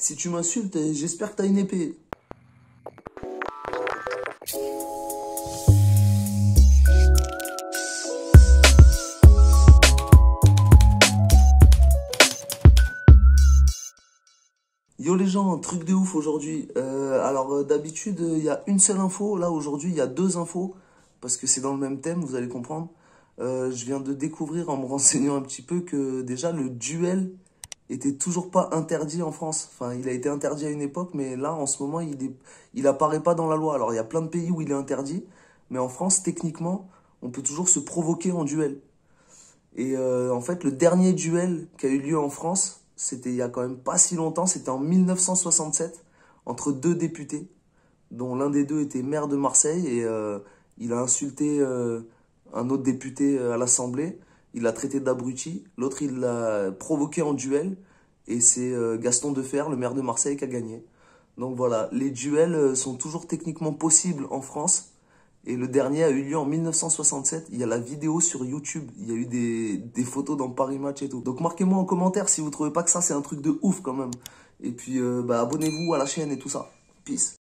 Si tu m'insultes, j'espère que t'as une épée. Yo les gens, un truc de ouf aujourd'hui. D'habitude, il y a une seule info. Là, aujourd'hui, il y a deux infos. Parce que c'est dans le même thème, vous allez comprendre. Je viens de découvrir en me renseignant un petit peu que déjà le duel était toujours pas interdit en France. Enfin, il a été interdit à une époque, mais là, en ce moment, il apparaît pas dans la loi. Alors, il y a plein de pays où il est interdit. Mais en France, techniquement, on peut toujours se provoquer en duel. En fait, le dernier duel qui a eu lieu en France, c'était il y a quand même pas si longtemps, c'était en 1967, entre deux députés, dont l'un des deux était maire de Marseille, il a insulté un autre député à l'Assemblée, il l'a traité d'abruti, l'autre il l'a provoqué en duel, et c'est Gaston Defferre, le maire de Marseille, qui a gagné. Donc voilà, les duels sont toujours techniquement possibles en France. Et le dernier a eu lieu en 1967. Il y a la vidéo sur YouTube. Il y a eu des photos dans Paris Match et tout. Donc marquez-moi en commentaire si vous trouvez pas que ça c'est un truc de ouf quand même. Et puis abonnez-vous à la chaîne et tout ça. Peace.